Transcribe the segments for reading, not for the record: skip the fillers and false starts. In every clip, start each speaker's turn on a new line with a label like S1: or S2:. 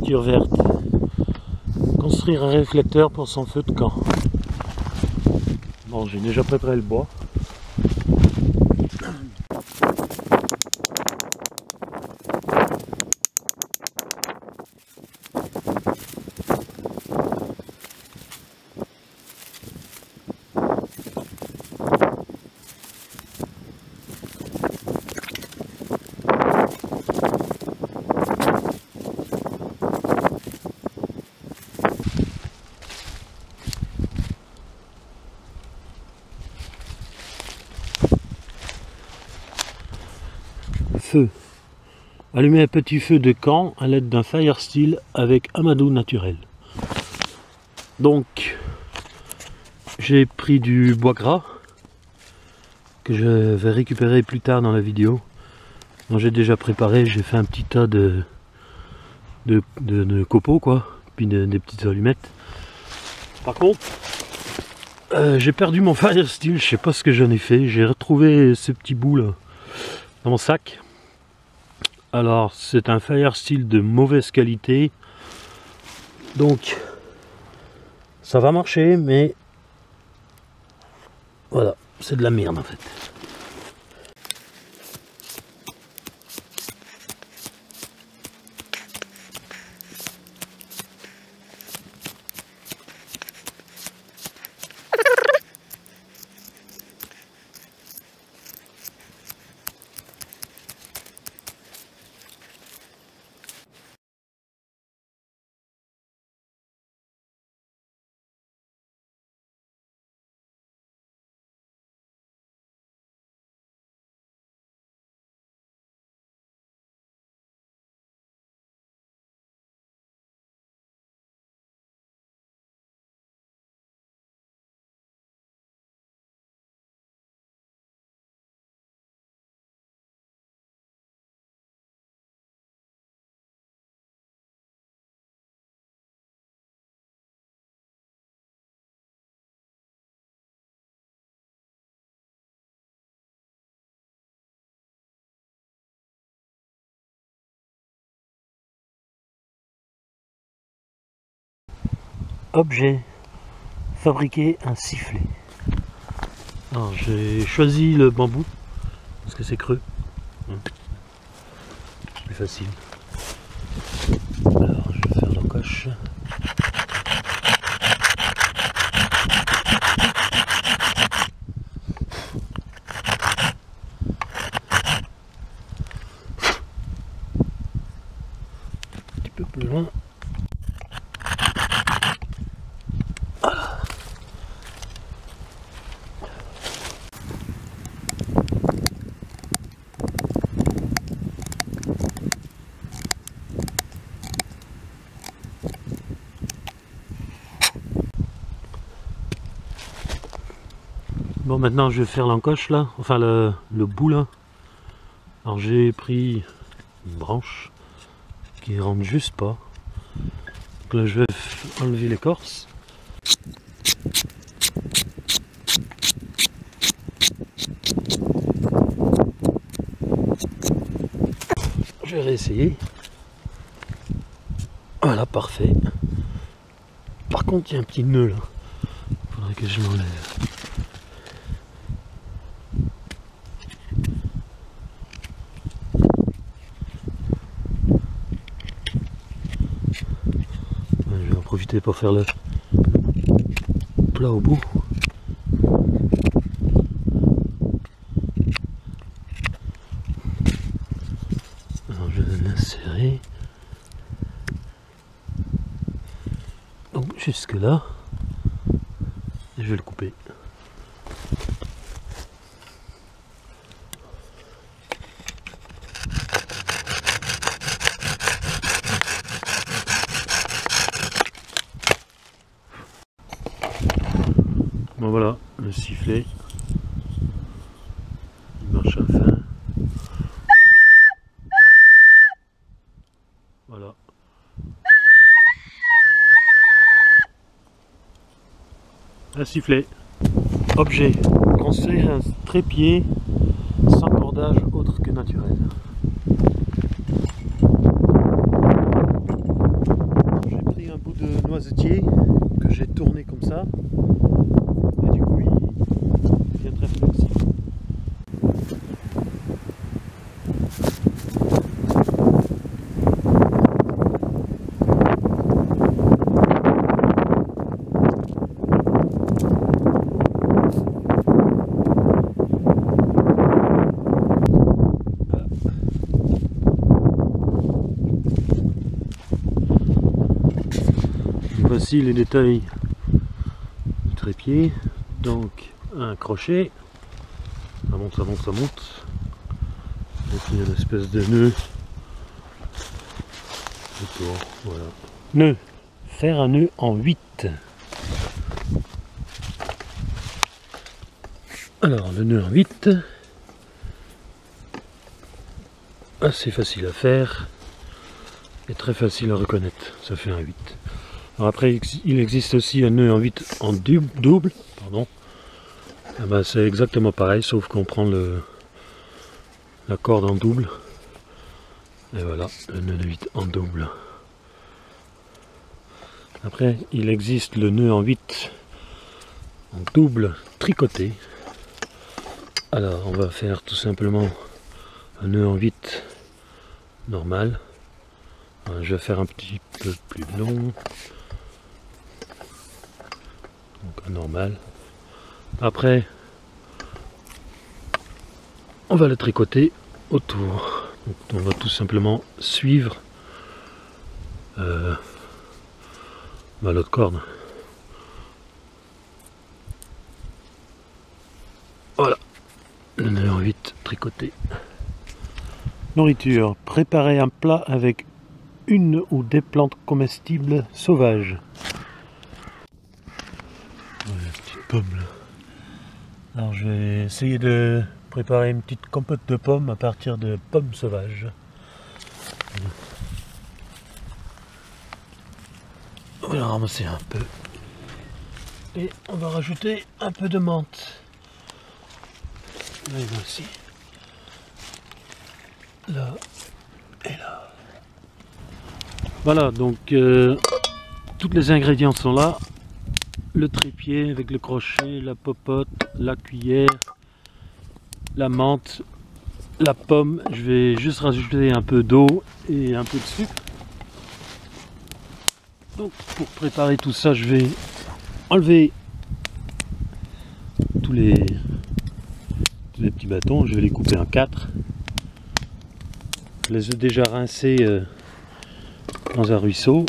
S1: peinture verte. Construire un réflecteur pour son feu de camp. Bon, j'ai déjà préparé le bois. Feu. Allumer un petit feu de camp à l'aide d'un fire steel avec amadou naturel. Donc, j'ai pris du bois gras que je vais récupérer plus tard dans la vidéo. Donc, j'ai déjà préparé, j'ai fait un petit tas de copeaux, quoi, puis des petites allumettes. Par contre, j'ai perdu mon fire steel, je sais pas ce que j'en ai fait. J'ai retrouvé ce petit bout là dans mon sac. Alors c'est un fire steel de mauvaise qualité, donc ça va marcher, mais voilà, c'est de la merde en fait. Objet, fabriquer un sifflet. Alors j'ai choisi le bambou parce que c'est creux, plus facile. Alors je vais faire l'encoche. Un petit peu plus loin. Bon, maintenant je vais faire l'encoche là, enfin le bout là. Alors j'ai pris une branche qui rentre juste pas. Donc là je vais enlever l'écorce. Je vais réessayer. Voilà, parfait. Par contre il y a un petit nœud là. Il faudrait que je l'enlève. Profiter pour faire le plat au bout. Alors je vais l'insérer donc jusque là et je vais le couper. Bon voilà, le sifflet, il marche à fin. Voilà. Un sifflet. Objet, construire un trépied sans cordage autre que naturel. trépied que j'ai tourné comme ça. Et du coup, il devient très flexible. Voici les détails du trépied. Donc un crochet, ça monte, ça monte, ça monte. Donc il y a une espèce de nœud autour, voilà. Nœud, faire un nœud en 8. Alors le nœud en 8, assez facile à faire et très facile à reconnaître, ça fait un 8. Alors après, il existe aussi un nœud en 8 en double, pardon. Ah ben, c'est exactement pareil, sauf qu'on prend la corde en double. Et voilà, le nœud de 8 en double. Après, il existe le nœud en 8 en double tricoté. Alors, on va faire tout simplement un nœud en 8 normal. Alors, je vais faire un petit peu plus long. Donc un normal. Après, on va le tricoter autour. Donc, on va tout simplement suivre l'autre corde. Voilà, le nœud en 8 tricoté. Nourriture, préparer un plat avec une ou des plantes comestibles sauvages. Voilà, petite pomme là. Alors je vais essayer de préparer une petite compote de pommes à partir de pommes sauvages. On va la ramasser un peu. Et on va rajouter un peu de menthe. Là et aussi. Là et là. Voilà, donc tous les ingrédients sont là. Le trépied avec le crochet, la popote, la cuillère, la menthe, la pomme. Je vais juste rajouter un peu d'eau et un peu de sucre. Donc pour préparer tout ça, je vais enlever tous les petits bâtons. Je vais les couper en 4. Je les ai déjà rincés dans un ruisseau.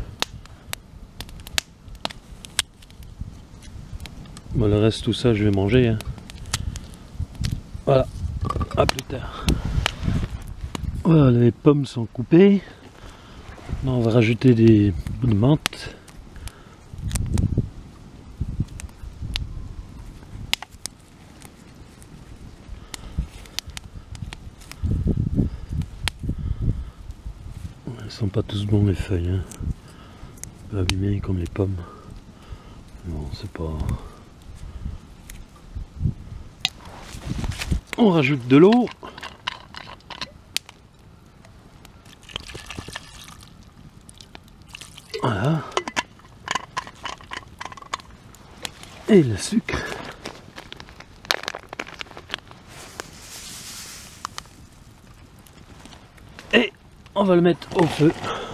S1: Bon, le reste, tout ça, je vais manger. Hein. Voilà, à plus tard. Voilà, les pommes sont coupées. Maintenant, on va rajouter des bouts de menthe. Elles sont pas tous bons, les feuilles. Hein. Pas abîmées comme les pommes. Non, c'est pas... On rajoute de l'eau. Voilà. Et le sucre. Et on va le mettre au feu.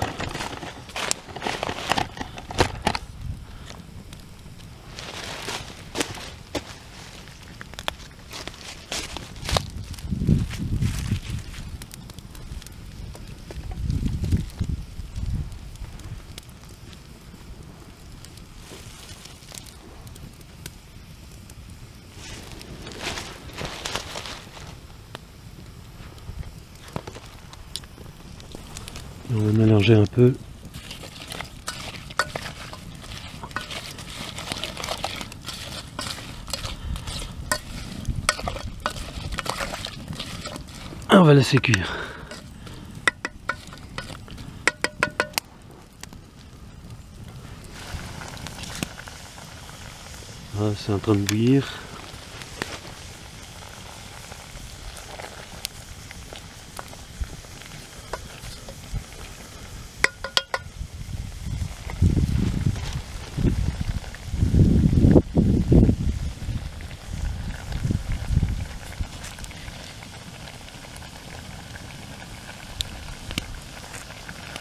S1: On va mélanger un peu. On va laisser cuire. Voilà, c'est en train de bouillir.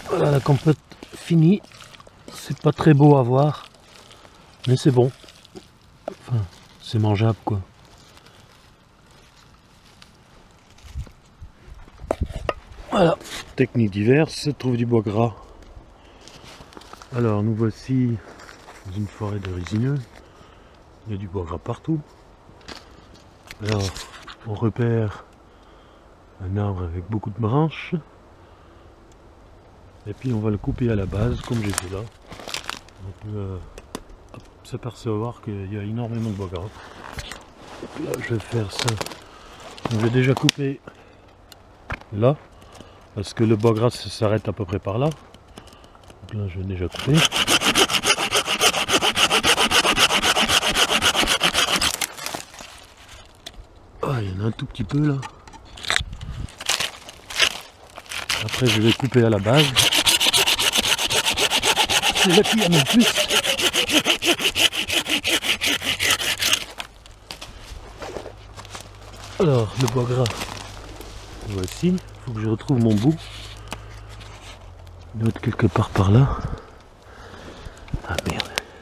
S1: Voilà la compote finie. C'est pas très beau à voir, mais c'est bon. Enfin, c'est mangeable quoi. Voilà. Technique diverse, trouve du bois gras. Alors nous voici dans une forêt de résineux. Il y a du bois gras partout. Alors on repère un arbre avec beaucoup de branches. Et puis on va le couper à la base comme j'ai fait là. On peut s'apercevoir qu'il y a énormément de bois gras. Là je vais faire ça. Je vais déjà couper là. Parce que le bois gras s'arrête à peu près par là. Donc là je vais déjà couper. Ah, il y en a un tout petit peu là. Après je vais couper à la base. C'est là qu'il y en a le plus. Alors le bois gras. Voici. Il faut que je retrouve mon bout. Il doit être quelque part par là. Ah merde.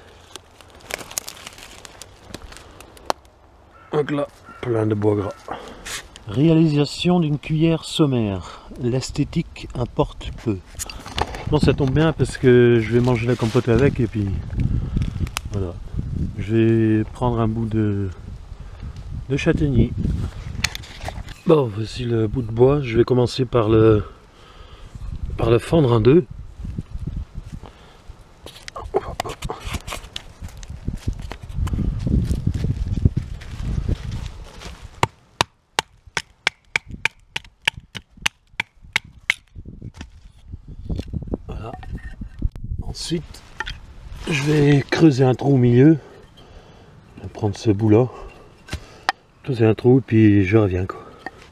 S1: Donc là, plein de bois gras. Réalisation d'une cuillère sommaire. L'esthétique importe peu. Bon, ça tombe bien parce que je vais manger la compote avec et puis voilà. Je vais prendre un bout de châtaignier. Bon, voici le bout de bois. Je vais commencer par le fendre en deux. Voilà. Ensuite, je vais creuser un trou au milieu. Je vais prendre ce bout là. Creuser un trou et puis je reviens quoi.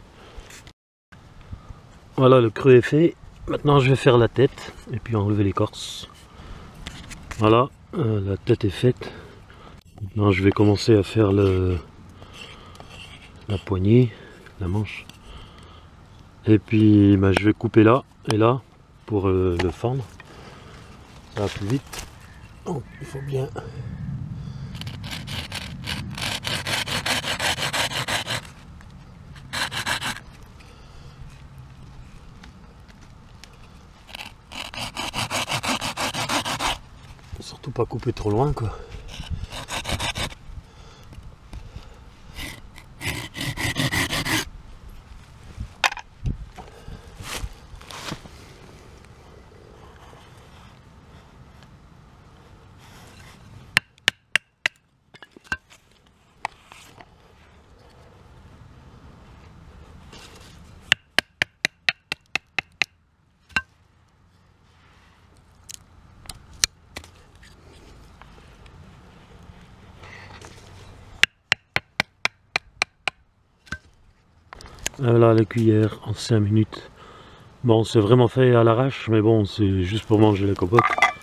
S1: Voilà, le creux est fait. Maintenant je vais faire la tête et puis enlever l'écorce. Voilà, la tête est faite. Maintenant je vais commencer à faire la poignée, la manche. Et puis bah, je vais couper là et là pour le fendre. Ça va plus vite. Donc il faut bien... Surtout pas couper trop loin quoi. Voilà la cuillère en 5 minutes. Bon, c'est vraiment fait à l'arrache, mais bon, c'est juste pour manger la compote.